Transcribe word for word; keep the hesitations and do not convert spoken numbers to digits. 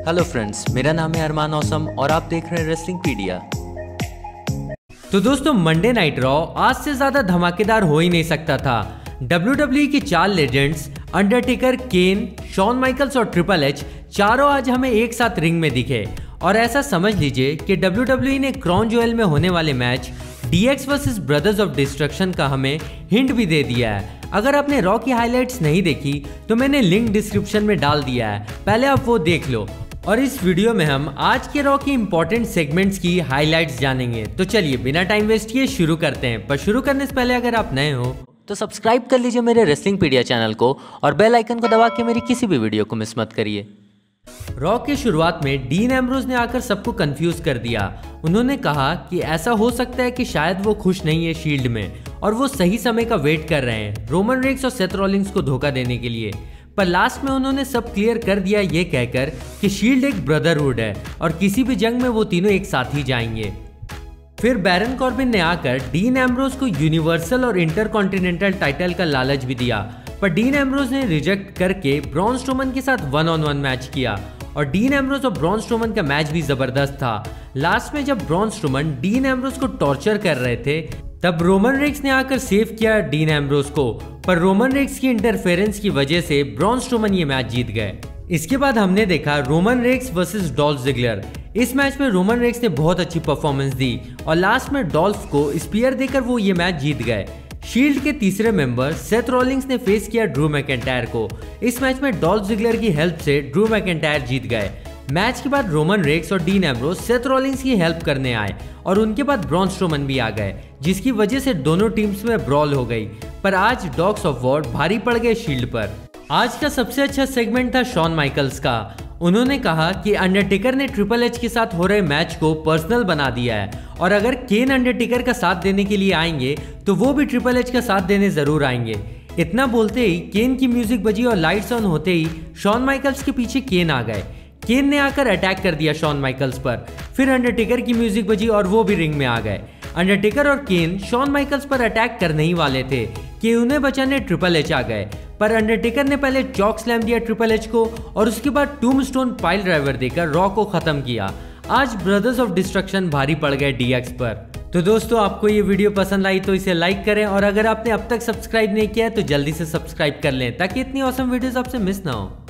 Hello friends, मेरा नाम है अरमान औसम और आप देख रहे हैं रेसलिंग पीडिया। तो दोस्तों, मंडे नाइट रॉ आज से ज्यादा धमाकेदार हो ही नहीं सकता था। डब्ल्यू डब्ल्यू ई की चार legends Undertaker, Kane, Shawn Michaels और ट्रिपल एच चारों आज हमें एक साथ रिंग में दिखे। और ऐसा समझ लीजिए कि डब्ल्यू डब्ल्यू ई ने क्राउन ज्वेल में होने वाले match D X versus Brothers of Destruction का हमें हिंट भी दे दिया है। अगर आपने रॉ की हाइलाइट्स नहीं देखी तो मैंने लिंक डिस्क्रिप्शन में डाल दिया है, पहले आप वो देख लो। और इस वीडियो में हम आज के रॉ की इंपॉर्टेंट सेगमेंट्स की हाइलाइट्स जानेंगे। तो चलिए बिना टाइम वेस्ट किए शुरू करते हैं। पर शुरू करने से पहले अगर आप नए हो तो सब्सक्राइब कर लीजिए मेरे रेसलिंग पीडिया चैनल को और बेल आइकन को दबा के मेरी किसी भी वीडियो को मिस मत करिए। रॉ के शुरुआत में डीन एम्ब्रोज ने आकर सबको कंफ्यूज कर दिया। उन्होंने कहा कि ऐसा हो सकता है कि शायद वो खुश नहीं है शील्ड में और वो सही समय का वेट कर रहे हैं रोमन रेंस और सेथ रॉलिंग्स को धोखा देने के लिए। पर लास्ट में उन्होंने सब क्लियर कर दिया ये कहकर कि शील्ड एक ब्रदरहुड है और किसी भी जंग में वो तीनों एक साथ ही जाएंगे। फिर बैरन कॉर्बिन ने आकर डीन एम्ब्रोज को यूनिवर्सल और इंटरकॉन्टिनेंटल टाइटल का लालच भी दिया, पर डीन एम्ब्रोज ने रिजेक्ट करके ब्रॉन स्ट्रोमन के साथ वन ऑन वन मैच किया और डीन एम्ब्रोज और ब्रॉन स्ट्रोमन का मैच भी जबरदस्त था। लास्ट में जब ब्रॉन स्ट्रोमन डीन एम्ब्रोज को टॉर्चर कर रहे थे तब रोमन रेंस ने आकर सेव किया डीन एम्ब्रोज को, पर रोमन रेंस की इंटरफेरेंस की वजह से ब्रॉन स्ट्रोमन ये मैच जीत गए। इसके बाद हमने देखा Roman Reigns versus Dolph Ziggler. इस मैच में रोमन रेंस ने बहुत अच्छी परफॉर्मेंस दी और लास्ट में डॉल्फ को स्पीयर देकर वो ये मैच जीत गए। शील्ड के तीसरे मेंबर सेथ रॉलिंग्स ने फेस किया ड्रू मैकिंटायर को। इस मैच में डॉल्फ जिगलर की हेल्प से ड्रू मैकिंटायर जीत गए। मैच के बाद रोमन रेंस और डीन एम्ब्रोज सेथ रॉलिंग्स की हेल्प करने आए और उनके बाद ब्रॉन स्ट्रोमन भी आ गए, जिसकी वजह से दोनों टीम्स में ब्रॉल हो गई। पर आज डॉग्स ऑफ वॉर भारी पड़ गए शील्ड पर। आज का सबसे अच्छा सेगमेंट था शॉन माइकल्स का। उन्होंने कहा कि अंडरटेकर ने ट्रिपल एच के साथ हो रहे मैच को पर्सनल बना दिया है और अगर केन अंडरटेकर का साथ देने के लिए आएंगे तो वो भी ट्रिपल एच का साथ देने जरूर आएंगे। इतना बोलते ही केन की म्यूजिक बजी और लाइट्स ऑन होते ही शॉन माइकल्स के पीछे केन आ गए। केन ने आकर अटैक कर दिया शॉन माइकल्स पर। फिर अंडरटेकर की म्यूजिक बजी और वो भी रिंग में आ गए। अंडरटेकर और केन शॉन माइकल्स पर अटैक करने ही वाले थे कि उन्हें बचाने ट्रिपल एच आ गए, पर अंडरटेकर ने पहले चॉक स्लैम दिया ट्रिपल एच को और उसके बाद टूमस्टोन पाइल ड्राइवर देकर रॉ को खत्म किया। आज ब्रदर्स ऑफ डिस्ट्रक्शन भारी पड़ गए डी एक्स पर। तो दोस्तों, आपको ये वीडियो पसंद आई तो इसे लाइक करें और अगर आपने अब तक सब्सक्राइब नहीं किया है तो जल्दी से सब्सक्राइब कर लें ताकि इतनी ऑसम वीडियोस आपसे मिस ना हो।